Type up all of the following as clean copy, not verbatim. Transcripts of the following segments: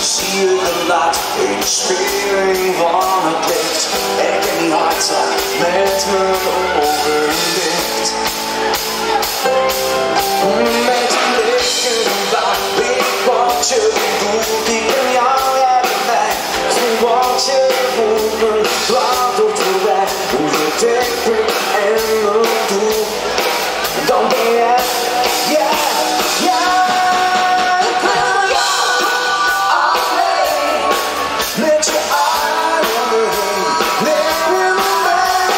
Zie je de laat in de spiering van het licht. Ik ken die hartslag met mijn ogen dicht. Met je blikken waar ik wat je doet. Ik ken jou, jij bent mij. Zie wat je voelt, me dwaalt op de weg. Hoe je denkt en me doet. Dan ben je, yeah, yeah. Met je armen heen, neem me mee.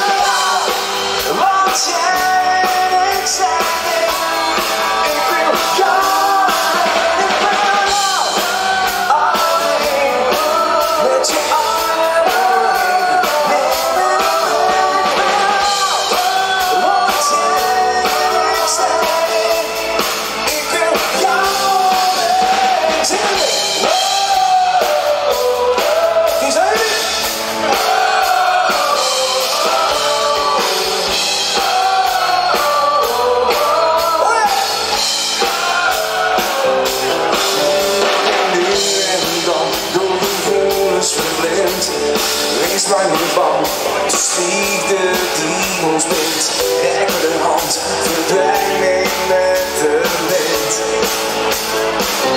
Wat jij en ik zijn. Ik wil jou en ik wil jou alleen. Met je armen heen, neem me mee. Wat jij en ik zijn. Ik wil jou alleen. Wees maar niet bang, het is liefde die ons bindt. Rek me de hand, verdwijn mee met de wind.